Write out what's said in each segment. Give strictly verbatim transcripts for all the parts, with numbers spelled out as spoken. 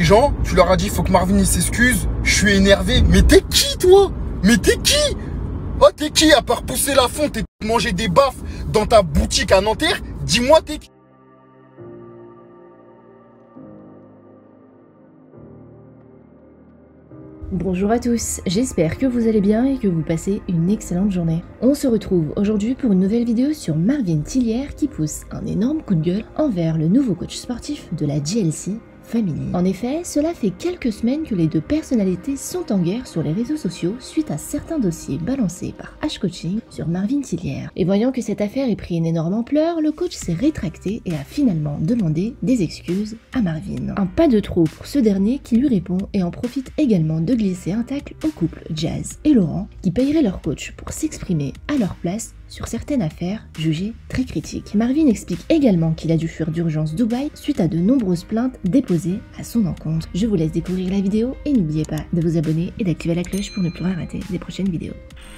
gens, tu leur as dit faut que Marvin il s'excuse, je suis énervé. Mais t'es qui toi? Mais t'es qui? Oh t'es qui à part pousser la fonte et manger des baffes dans ta boutique à Nanterre? Dis-moi t'es qui? Bonjour à tous, j'espère que vous allez bien et que vous passez une excellente journée. On se retrouve aujourd'hui pour une nouvelle vidéo sur Marvin Tillières qui pousse un énorme coup de gueule envers le nouveau coach sportif de la J L C Family. En effet, cela fait quelques semaines que les deux personnalités sont en guerre sur les réseaux sociaux suite à certains dossiers balancés par H-Coaching sur Marvin Tillières. Et voyant que cette affaire ait pris une énorme ampleur, le coach s'est rétracté et a finalement demandé des excuses à Marvin. Un pas de trop pour ce dernier qui lui répond et en profite également de glisser un tacle au couple Jazz et Laurent qui paieraient leur coach pour s'exprimer à leur place sur certaines affaires jugées très critiques. Marvin explique également qu'il a dû fuir d'urgence Dubaï suite à de nombreuses plaintes déposées à son encontre. Je vous laisse découvrir la vidéo et n'oubliez pas de vous abonner et d'activer la cloche pour ne plus rien rater des prochaines vidéos.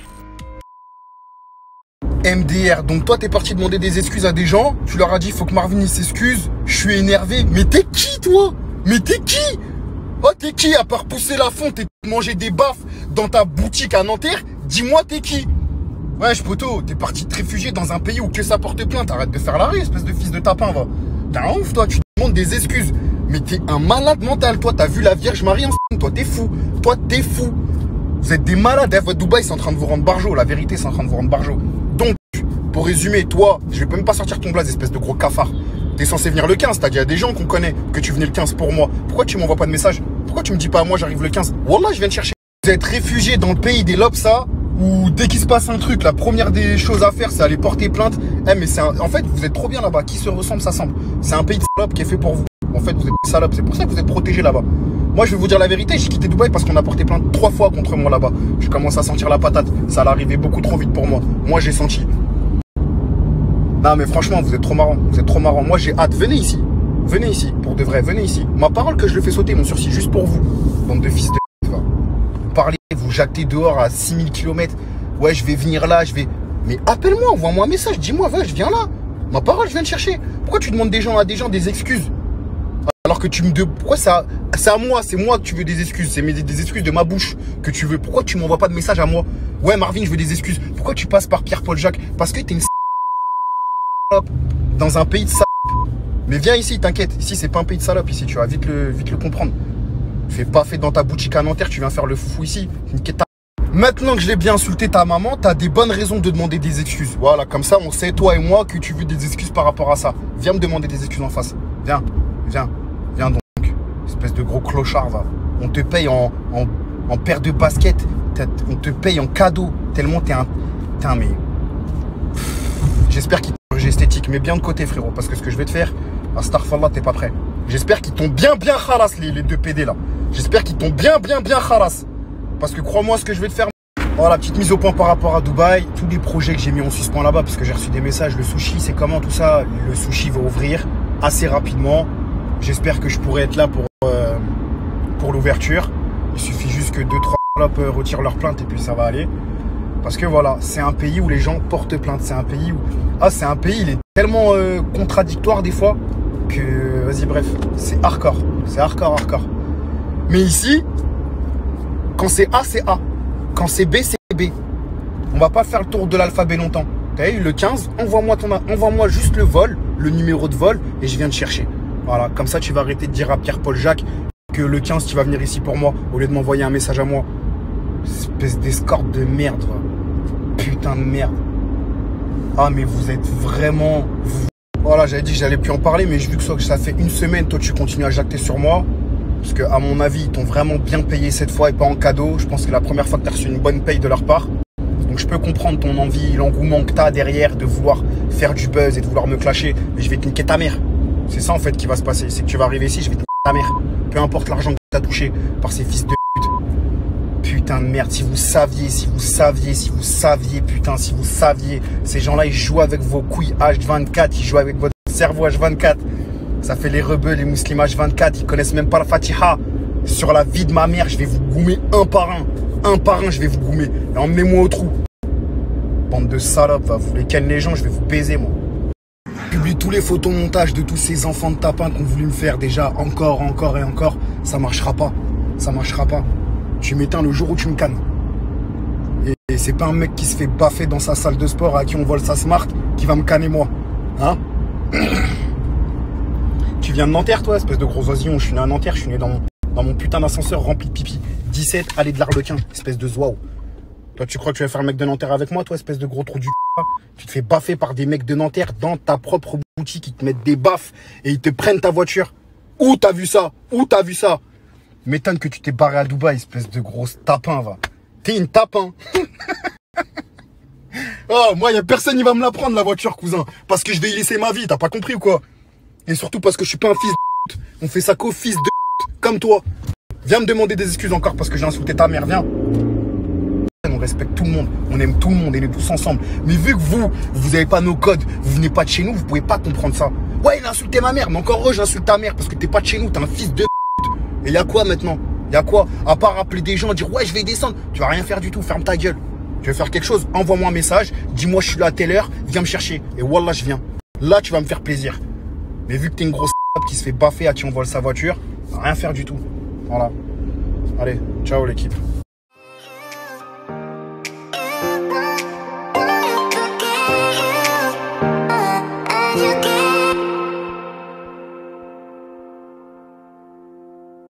M D R, donc toi t'es parti demander des excuses à des gens, tu leur as dit faut que Marvin il s'excuse, je suis énervé. Mais t'es qui toi? Mais t'es qui? Oh t'es qui à part pousser la fonte et manger des baffes dans ta boutique à Nanterre? Dis-moi t'es qui? Wesh poto, t'es parti te réfugier dans un pays où que ça porte plainte. Arrête de faire la rue, espèce de fils de tapin, va. T'es un ouf, toi, tu demandes des excuses. Mais t'es un malade mental, toi, t'as vu la Vierge Marie en s***, toi, t'es fou. Toi, t'es fou. Vous êtes des malades, eh, votre Dubaï, c'est en train de vous rendre barjo. La vérité, c'est en train de vous rendre barjo. Donc, pour résumer, toi, je vais même pas sortir ton blaze, espèce de gros cafard. T'es censé venir le quinze, t'as dit à des gens qu'on connaît que tu venais le quinze pour moi. Pourquoi tu m'envoies pas de message? Pourquoi tu me dis pas à moi, j'arrive le quinze? Wallah, je viens te chercher. Vous êtes réfugié dans le pays des Lopsa, où dès qu'il se passe un truc, la première des choses à faire, c'est aller porter plainte. Eh mais c'est un... En fait, vous êtes trop bien là-bas. Qui se ressemble, s'assemble. C'est un pays de salopes qui est fait pour vous. En fait, vous êtes des salopes. C'est pour ça que vous êtes protégés là-bas. Moi, je vais vous dire la vérité. J'ai quitté Dubaï parce qu'on a porté plainte trois fois contre moi là-bas. Je commence à sentir la patate. Ça allait arriver beaucoup trop vite pour moi. Moi, j'ai senti. Non, mais franchement, vous êtes trop marrant. Vous êtes trop marrant. Moi, j'ai hâte. Venez ici. Venez ici. Pour de vrai, venez ici. Ma parole que je le fais sauter, mon sursis, juste pour vous. Bande de fils de... Vous parlez, vous jactez dehors à six mille kilomètres. Ouais, je vais venir là, je vais... Mais appelle-moi, envoie-moi un message, dis-moi, va, je viens là. Ma parole, je viens te chercher. Pourquoi tu demandes des gens à des gens des excuses? Alors que tu me... De... Pourquoi ça... C'est à moi, c'est moi que tu veux des excuses. C'est des excuses de ma bouche que tu veux. Pourquoi tu m'envoies pas de message à moi? Ouais, Marvin, je veux des excuses. Pourquoi tu passes par Pierre-Paul Jacques? Parce que t'es une salope dans un pays de salope. Mais viens ici, t'inquiète. Ici, c'est pas un pays de salope. Ici, tu vas vite le, vite le comprendre. Fais pas fait dans ta boutique à Nanterre, tu viens faire le foufou ici. Maintenant que je l'ai bien insulté ta maman, t'as des bonnes raisons de demander des excuses. Voilà, comme ça, on sait, toi et moi, que tu veux des excuses par rapport à ça. Viens me demander des excuses en face. Viens, viens, viens donc. Espèce de gros clochard, va. On te paye en, en, en paire de baskets. On te paye en cadeau. Tellement t'es un... T'es un mais... J'espère qu'il t'ont esthétique, mais bien de côté, frérot. Parce que ce que je vais te faire, astaghfirullah, t'es pas prêt. J'espère qu'ils t'ont bien, bien khalas, les, les deux P D là. J'espère qu'ils t'ont bien, bien, bien khalas. Parce que crois-moi ce que je vais te faire. Voilà, petite mise au point par rapport à Dubaï. Tous les projets que j'ai mis en suspens là-bas, parce que j'ai reçu des messages. Le sushi, c'est comment tout ça? Le sushi va ouvrir assez rapidement. J'espère que je pourrai être là pour, euh, pour l'ouverture. Il suffit juste que deux trois salopes retirent leur plainte et puis ça va aller. Parce que voilà, c'est un pays où les gens portent plainte. C'est un pays où... Ah, c'est un pays, il est tellement euh, contradictoire des fois que... Vas-y, bref, c'est hardcore. C'est hardcore, hardcore. Mais ici... Quand c'est A, c'est A. Quand c'est B, c'est B. On va pas faire le tour de l'alphabet longtemps. T'as vu, le quinze, envoie-moi ton, envoie-moi juste le vol, le numéro de vol, et je viens te chercher. Voilà, comme ça, tu vas arrêter de dire à Pierre-Paul Jacques que le quinze, tu vas venir ici pour moi, au lieu de m'envoyer un message à moi. Espèce d'escorte de merde. Putain de merde. Ah, mais vous êtes vraiment... Vous... Voilà, j'avais dit que j'allais plus en parler, mais vu que ça fait une semaine, toi, tu continues à jacter sur moi. Parce que, à mon avis, ils t'ont vraiment bien payé cette fois et pas en cadeau. Je pense que c'est la première fois que tu as reçu une bonne paye de leur part. Donc, je peux comprendre ton envie, l'engouement que tu as derrière de vouloir faire du buzz et de vouloir me clasher. Mais je vais te niquer ta mère. C'est ça, en fait, qui va se passer. C'est que tu vas arriver ici, je vais te niquer ta mère. Peu importe l'argent que tu as touché par ces fils de pute. Putain de merde. Si vous saviez, si vous saviez, si vous saviez, putain, si vous saviez. Ces gens-là, ils jouent avec vos couilles H vingt-quatre. Ils jouent avec votre cerveau H vingt-quatre. Ça fait les rebeux, les musulmans H vingt-quatre, ils connaissent même pas la Fatiha. Sur la vie de ma mère, je vais vous goumer un par un. Un par un, je vais vous goumer. Et emmenez-moi au trou. Bande de salopes, va, vous les ken les gens, je vais vous baiser, moi. Je publie tous les photomontages de tous ces enfants de tapin qu'on voulu me faire déjà encore, encore et encore. ça marchera pas. Ça marchera pas. Tu m'éteins le jour où tu me cannes. Et, et c'est pas un mec qui se fait baffer dans sa salle de sport à qui on vole sa smart qui va me canner moi. Hein? Tu viens de Nanterre, toi, espèce de gros oisillon. Je suis né à Nanterre, je suis né dans mon, dans mon putain d'ascenseur rempli de pipi. dix-sept, allée de l'Arlequin, espèce de zouaou. Toi, tu crois que tu vas faire un mec de Nanterre avec moi, toi, espèce de gros trou du c***? Tu te fais baffer par des mecs de Nanterre dans ta propre boutique. Ils te mettent des baffes et ils te prennent ta voiture. Où t'as vu ça? Où t'as vu ça? M'étonne que tu t'es barré à Dubaï, espèce de grosse tapin, va. T'es une tapin. Oh, moi, y a personne qui va me la prendre, la voiture, cousin. Parce que je vais y laisser ma vie, t'as pas compris ou quoi? Et surtout parce que je suis pas un fils de p***. On fait ça qu'au fils de p***, comme toi. Viens me demander des excuses encore parce que j'ai insulté ta mère, viens. On respecte tout le monde, on aime tout le monde, on est tous ensemble. Mais vu que vous, vous avez pas nos codes, vous venez pas de chez nous, vous pouvez pas comprendre ça. Ouais, il a insulté ma mère, mais encore heureux, j'insulte ta mère parce que t'es pas de chez nous, t'es un fils de p***. Et y a quoi maintenant? Y a quoi? À part appeler des gens, dire ouais, je vais descendre. Tu vas rien faire du tout, ferme ta gueule. Tu veux faire quelque chose? Envoie-moi un message, dis-moi je suis là à telle heure, viens me chercher. Et wallah, je viens. Là, tu vas me faire plaisir. Mais vu que t'es une grosse qui se fait baffer à qui on vole sa voiture, rien faire du tout. Voilà. Allez, ciao l'équipe. Yeah.